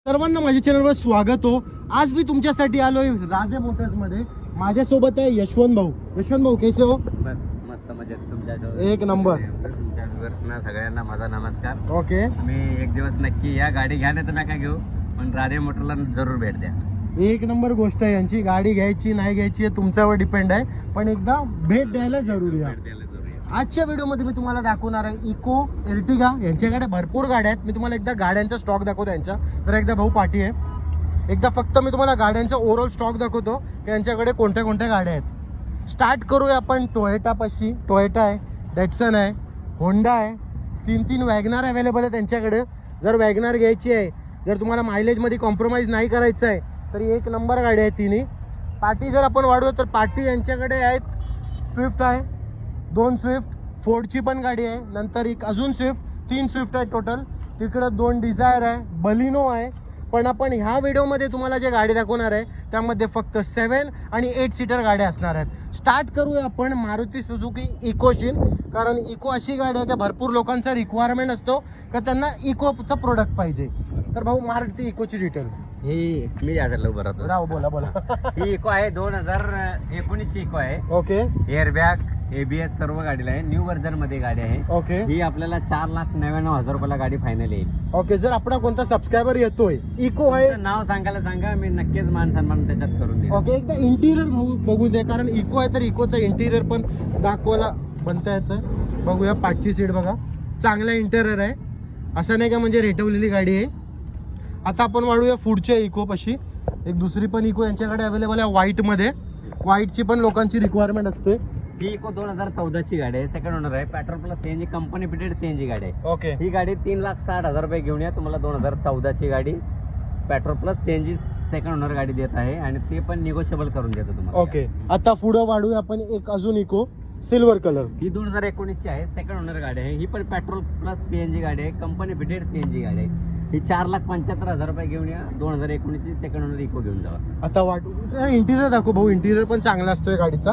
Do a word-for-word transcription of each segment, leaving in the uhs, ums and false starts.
सर्वांना माझ्या चॅनलवर स्वागत हो। आज मी तुमच्यासाठी आलोय राधे मोटर्स मध्ये। माझ्यासोबत आहे यशवंत भाऊ। यशवंत भाऊ कैसे हो? बस मस्त मजेत। तुमच्या एक नंबर। तुमच्या व्ह्युअर्सना सगळ्यांना माझा नमस्कार। ओके, मी एक दिवस नक्की या गाडी घ्या नाही तर नका घेऊ, पण राधे मोटरला जरूर भेट द्या। एक नंबर गोष्ट आहे यांची। गाडी घ्यायची नाही घ्यायची हे तुमच्यावर डिपेंड आहे, पण एकदा भेट द्यायला जरूर या। आजच्या व्हिडिओमध्ये मी तुम्हाला दाखवणार आहे इको, एर्टिगा। यांच्याकडे भरपूर गाड्या आहेत। मी तुम्हाला एकदा गाड्यांचा स्टॉक दाखवतो यांचा। तर एकदा भाऊ पाठी आहे, एकदा फक्त मी तुम्हाला गाड्यांचा ओव्हरऑल स्टॉक दाखवतो की यांच्याकडे कोणत्या कोणत्या गाड्या आहेत। स्टार्ट करूया आपण टोयोटा पाशी। टोयोटा आहे, डेटसन आहे, होंडा आहे, तीन तीन वॅगनार अवेलेबल आहे त्यांच्याकडे। जर वॅगनार घ्यायची आहे, जर तुम्हाला मायलेजमध्ये कॉम्प्रोमाइज नाही करायचं आहे, तर एक नंबर गाडी आहे तिन्ही। पार्टी जर आपण वाढवू तर पार्टी यांच्याकडे आहेत, स्विफ्ट आहे, दोन स्विफ्ट, फोर्डची पण गाडी आहे, नंतर एक अजून स्विफ्ट, तीन स्विफ्ट आहे टोटल। तिकडे दोन डिझायर आहे, बलिनो आहे। पण आपण ह्या व्हिडिओमध्ये तुम्हाला जे गाडी दाखवणार आहे त्यामध्ये फक्त सेवन आणि एट सीटर गाड्या असणार आहेत। स्टार्ट करूया आपण मारुती सुझुकी इकोशीन, कारण इको अशी गाडी आहे की भरपूर लोकांचा रिक्वायरमेंट असतो का त्यांना इकोचा प्रोडक्ट पाहिजे। तर भाऊ मारुती इकोची डिटेल ही मी यासाठी उभं राहतो। राव बोला बोला। ही इको आहे, दोन हजार एकोणीस ची इको आहे। ओके, एअरबॅग, एबीएस सर्व गाडीला आहे। न्यू व्हर्जन मध्ये गाडी आहे। ओके, ही आपल्याला चार लाख नव्याण्णव हजार रुपयाला गाडी फायनल येईल। ओके, जर आपला कोणता सबस्क्रायबर येतोय इको आहे, तुमचं नाव सांगायला सांगा, मी नक्कीच मान सन्मान त्याच्यात करून देईन। ओके, एकदा इंटिरियर भाऊ बघू दे, कारण इको आहे तर इकोचा इंटिरियर पण दाखवायला बनता याचं। बघूया पाठची सीट बघा, चांगला इंटिरियर आहे, असं नाही का म्हणजे रेटवलेली गाडी आहे। आता आपण वाढूया पुढच्या इको पाशी। एक दुसरी पण इको यांच्याकडे अवेलेबल आहे व्हाईट मध्ये। व्हाईटची पण लोकांची रिक्वायरमेंट असते। ही इको दोन हजार चौदा ची गाडी आहे, सेकंड ओनर आहे, petrol plus CNG company fitted CNG गाडी आहे। ओके, ही गाडी तीन लाख साठ हजार रुपये घेऊन या तुम्हाला। दोन हजार चौदा ची गाडी, petrol plus CNG second owner गाडी देत आहे आणि ते पण निगोशिएबल करून देतो तुम्हाला। ओके, आता पुढे वाढूया आपण एक अजून इको सिल्वर कलर। ही दोन हजार एकोणीस ची आहे, सेकंड ओनर गाडी आहे। ही पण पेट्रोल प्लस सीएनजी गाडी आहे, कंपनी फिटेड सीएनजी गाडी आहे। ही चार लाख पंच्याहत्तर हजार रुपये घेऊन या। दोन हजार एकोणीस ची सेकंड ओनर इको घेऊन जावा। आता वाटू इंटिरियर दाखव भाऊ, इंटिरियर पण चांगला असतोय गाडीचा।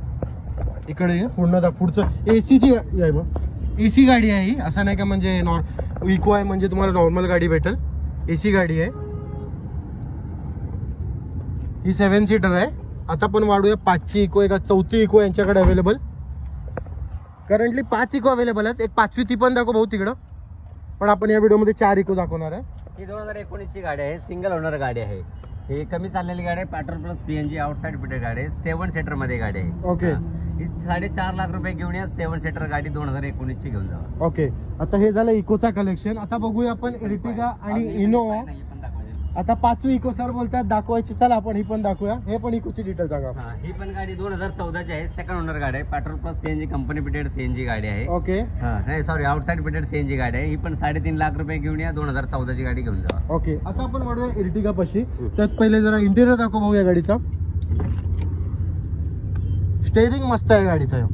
इकडे पूर्ण दा पुढचं एसीची आहे, मग एसी गाडी आहे ही, असं नाही का म्हणजे नॉर इको आहे म्हणजे तुम्हाला नॉर्मल गाडी भेटेल। एसी गाडी आहे ही, सेवन सीटर आहे। आता पण वाढूया पाचची इको, एक चौथी इको यांच्याकडे अवेलेबल। करंटली पाच इको अवेलेबल आहेत, एक पाचवी ती पण दाखव भाऊ तिकडं। पण आपण या व्हिडिओमध्ये चार इको दाखवणार आहे। ही दोन हजार एकोणीस ची गाडी आहे, सिंगल ओनर गाडी आहे। ही कमी चाललेली गाडी आहे, petrol plus CNG outside fitted गाडी आहे, सेवन सीटर मध्ये गाडी आहे। ओके, ही साडेचार लाख रुपये घेऊन या, सेवन सीटर गाडी दोन हजार एकोणीस ची घेऊन जावा। ओके, आता हे झालं इकोचा कलेक्शन। आता बघूया आपण एर्टिगा आणि इनोवा। आता पाचवी इको सर बोलतात दाखवायची, चला आपण ही पण दाखवूया। हे पण इकोची डिटेल सांगा। ही पण गाडी दोन हजार चौदा ची आहे, सेकंड ओनर गाडी आहे, petrol plus CNG company fitted CNG गाडी आहे। ओके, नाही सॉरी, आउटसाइड फिटेड सीएनजी गाडी आहे। ही पण साडेतीन लाख रुपये घेऊन या, दोन हजार चौदा ची गाडी घेऊन जावा। ओके, आता आपण वाढूया एर्टिगा पाशी। त्यात पहिले जरा इंटिरियर दाखव भाऊ या गाडीचा। स्टेअरिंग मस्त आहे गाडीचा,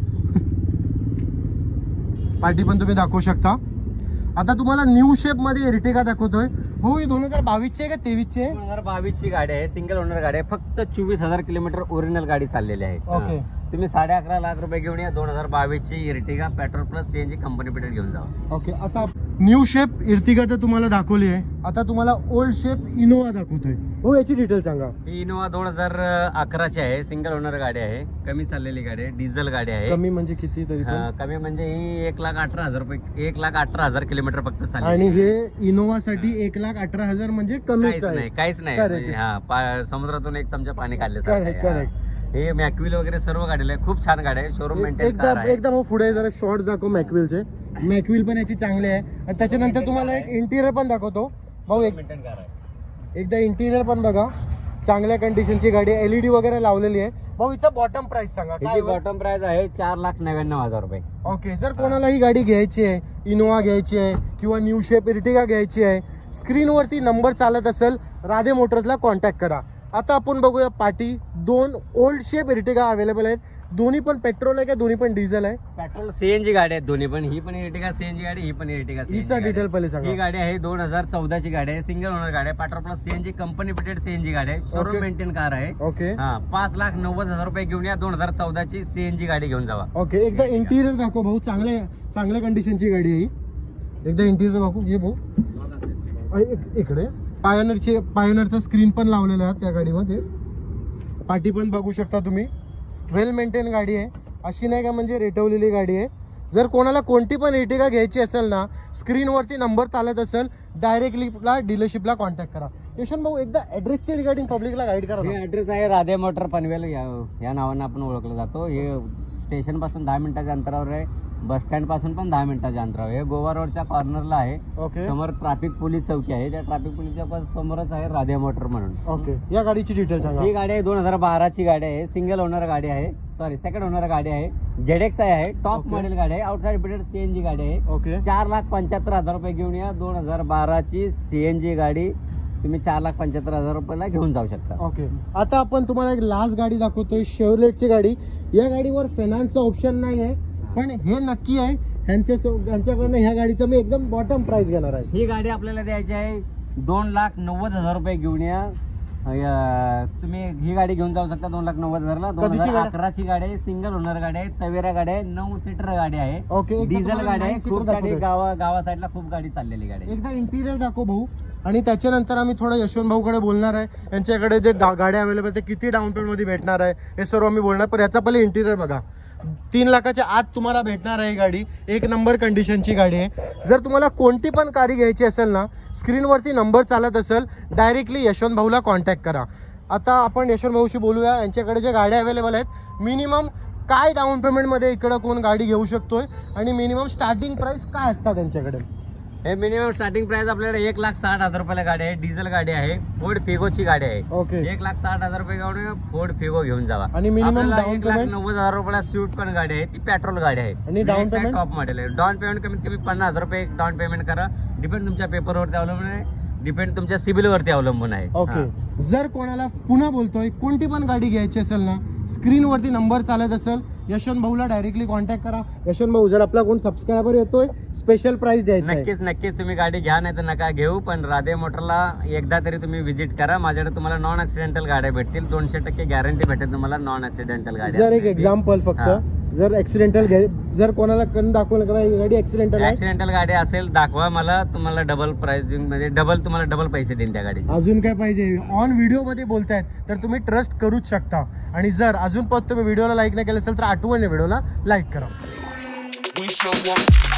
पार्टी पण तुम्ही दाखवू शकता। आता तुम्हाला न्यू शेप मध्ये एर्टिगा दाखवतोय भाऊ। ही दोन हजार बावीस ची आहे का तेवीस ची आहे? दोन हजार बावीस ची गाडी आहे, सिंगल ओनर गाडी आहे, फक्त चोवीस हजार किलोमीटर ओरिजिनल गाडी चाललेली आहे। ओके, तुम्ही साडे अकरा लाख रुपये घेऊन या, दोन हजार बावीस ची Ertiga petrol plus CNG company fitted घेऊन जावा। ओके, आता न्यू शेप इर्टिगा तर तुम्हाला दाखवली आहे। आता तुम्हाला ओल्ड शेप इनोवा दाखवतोय हो, याची डिटेल सांगा। ही इनोवा दोन हजार अकरा ची आहे, सिंगल ओनर गाडी आहे, कमी चाललेली गाडी आहे, डिझेल गाडी आहे। कमी म्हणजे किती तरी? कमी म्हणजे ही एक लाख अठरा हजार रुपये एक लाख अठरा हजार किलोमीटर फक्त चालली। आणि हे इनोवा साठी एक लाख अठरा हजार म्हणजे कमीच आहे? काहीच नाही, हा समुद्रातून एक चमचा पाणी काढले। हे मॅक्विल वगैरे सर्व गाडीला आहे, खूप छान गाडी आहे, शोरूम मेंटेन एकदा एकदा भाऊ पुढे जरा शॉर्ट दाखव मॅक्विलचे। मॅक्विल पण याची चांगली आहे। आणि त्याच्यानंतर तुम्हाला एक इंटिरियर पण दाखवतो भाऊ। एक एकदा इंटिरियर पण बघा, चांगल्या कंडिशनची गाडी, एलईडी वगैरे लावलेली आहे भाऊ। हिचा बॉटम प्राइस सांगा काय? बॉटम प्राइस आहे चार लाख नव्याण्णव हजार रुपये। ओके, जर कोणाला ही गाडी घ्यायची आहे, इनोवा घ्यायची आहे किंवा न्यू शेप इर्टिगा घ्यायची आहे, स्क्रीनवरती नंबर चालत असेल, राधे मोटर्सला कॉन्टॅक्ट करा। आता आपण बघूया पार्टी। दोन ओल्ड शेप इर्टिगा अवेलेबल आहेत, दोन्ही पण पेट्रोल आहे का दोन्ही पण डिझेल आहे? पेट्रोल सीएनजी गाडी आहे दोन्ही पण। ही पण इर्टिगा सीएनजी गाडी, ही पण इर्टिगा सीएनजी। हिचा डिटेल पहिले सांगा। ही गाडी आहे दोन हजार चौदा ची गाडी आहे, सिंगल ओनर गाडी आहे, petrol plus CNG company fitted CNG गाडी आहे, शोरूम मेंटेन कार आहे। ओके, हा, पाच लाख नव्वद हजार रुपये घेऊन या, दोन हजार चौदा ची सीएनजी गाडी घेऊन जावा। ओके, एकदा इंटिरियर दाखव भाऊ, चांगल्या चांगल्या कंडिशनची गाडी आहे ही। एकदा इंटिरियर दाखव, ये भाऊ इकडे। पायोनरचे पायोनरचा स्क्रीन पण लावलेला आहे त्या गाडीमध्ये. पाठी पण बघू शकता तुम्ही. वेल मेंटेन गाडी आहे, अशी नाही का म्हणजे रेटवलेली गाडी आहे. जर कोणाला कोणती पण इर्टिगा घ्यायची असेल ना, स्क्रीनवरती नंबर चालत असेल, डायरेक्टली डीलरशिपला कॉन्टॅक्ट करा. यशवंत भाऊ एकदा ऍड्रेसचे रिगार्डिंग पब्लिकला गाईड करा. हे ऍड्रेस आहे राधे मोटर पनवेल, या या नावानं आपण ओळखलं जातो. हे स्टेशन पासून दहा मिनिटाच्या अंतरावर आहे, बस स्टँड पासून पण दहा मिनिटाच्या अंतरावर आहे. गोवा रोडच्या कॉर्नरला आहे. ओके. समोर ट्रॅफिक पोलीस चौकी आहे, त्या ट्रॅफिक पोलीसच्या पण समोरच आहे राधे मोटर म्हणून. ओके. या गाडीची डिटेल सांगा. ही गाडी आहे दोन हजार बाराची गाडी आहे, सिंगल ओनर गाडी आहे, सॉरी सेकंड ओनर गाडी आहे. जेडेक्स आहे, टॉप ओके. मॉडेल गाडी आहे, आउटसाइड फिटेड सीएनजी गाडी आहे. ओके. चार लाख पंच्याहत्तर हजार रुपये घेऊन या. दोन हजार बाराची सीएनजी गाडी तुम्ही चार लाख पंच्याहत्तर हजार रुपयाला घेऊन जाऊ शकता. ओके. आता आपण तुम्हाला एक लास्ट गाडी दाखवतोय, शेवलेटची गाडी. या गाडीवर फायनान्सचा ऑप्शन नाही आहे, पण हे नक्की आहे ह्यांच्या ह्यांच्याकडनं ह्या गाडीचं मी एकदम बॉटम प्राइस घेणार आहे. ही गाडी आपल्याला द्यायची आहे दोन लाख नव्वद हजार रुपये घेऊन या. या- तुम्ही ही गाडी घेऊन जाऊ शकता दोन लाख नव्वद हजारला. दोन कधीची हजार गाडी? अकराची गाडी आहे, सिंगल ओनर गाडी आहे, तवेरा गाडी आहे, नऊ सीटर गाडी आहे, ओके. एकदा डिझेल तुम्हाला गाडी आहे. nine खूप seater गाडी दाखवतोय. गावा गावा साईडला खूप गाडी चाललेली गाडी आहे. एकदा इंटिरियर दाखव भाऊ, आणि त्याच्यानंतर आम्ही थोडं यशवंत भाऊकडे बोलणार आहे. यांच्याकडे जे डा- गाड्या अवेलेबल ते किती डाऊन पेमेंट मध्ये भेटणार आहे हे सर्व आम्ही बोलणार. पण याचा पहिले इंटिरियर बघा. तीन लाखाच्या आत तुम्हाला भेटणार आहे गाडी. एक नंबर कंडिशनची गाडी आहे. जर तुम्हाला कोणती पण गाडी घ्यायची असेल ना, स्क्रीनवरती नंबर चालत असेल, डायरेक्टली यशवंत भाऊला कॉन्टॅक्ट करा. आता आपण यशवंत भाऊशी बोलूया. यांच्याकडे ज्या गाड्या अवेलेबल आहेत, मिनिमम काय डाऊन पेमेंटमध्ये इकडं कोण गाडी घेऊ शकतोय, आणि मिनिमम स्टार्टिंग प्राइस काय असतात त्यांच्याकडे. हे मिनिमम स्टार्टिंग प्राइस आपल्याकडे एक लाख साठ हजार रुपयाला गाडी आहे. डिझेल गाडी आहे, फोर्ड फिगोची गाडी आहे. ओके. एक लाख साठ हजार रुपये घेऊन फोर्ड फिगो घेऊन जावा. आणि मिनिमम आपल्याला डाऊन एक लाख पेमेंट नव्वद हजार रुपयाला स्विफ्ट पण गाडी आहे, ती पेट्रोल गाडी आहे. आणि डाऊन पेमेंट टॉप मॉडेल आहे. डाऊन पेमेंट कमीत कमी पन्नास हजार रुपये डाऊन पेमेंट करा. डिपेंड तुमच्या पेपरवरती अवलंबून आहे, डिपेंड तुमच्या सिबिल वरती अवलंबून आहे. ओके. जर कोणाला पुन्हा बोलतोय कोणती पण गाडी घ्यायची असेल ना, स्क्रीनवरती नंबर चालत असेल, यशवंत भाऊला डायरेक्टली कॉन्टॅक्ट करा. यशवंत भाऊ, जर आपला कोण सबस्क्रायबर येतोय, स्पेशल प्राइस द्यायचा आहे. नक्कीच नक्कीच तुम्ही गाडी घ्या, नाही तर नका घेऊ, पण राधे मोटरला एकदा तरी तुम्ही व्हिजिट करा. माझ्याकडे तुम्हाला नॉन ऍक्सिडेंटल गाड्या भेटतील. दोनशे टक्के गॅरंटी भेटेल तुम्हाला नॉन ऍक्सिडेंटल गाडी. जर एक एक्झाम्पल फक्त, जर ऍक्सिडेंटल जर कोणाला करून दाखवलं का ही गाडी ऍक्सिडेंटल आहे, ऍक्सिडेंटल गाडी असेल दाखवा मला, तुम्हाला डबल प्राइसिंग मध्ये डबल तुम्हाला डबल पैसे देईन त्या गाडी. अजून काय पाहिजे. ऑन व्हिडिओ मध्ये बोलतायत तर तुम्ही ट्रस्ट करूच शकता. आणि जर अजून पण तुम्ही व्हिडिओला लाईक नाही केलं असेल तर आठवण व्हिडिओला लाईक करा.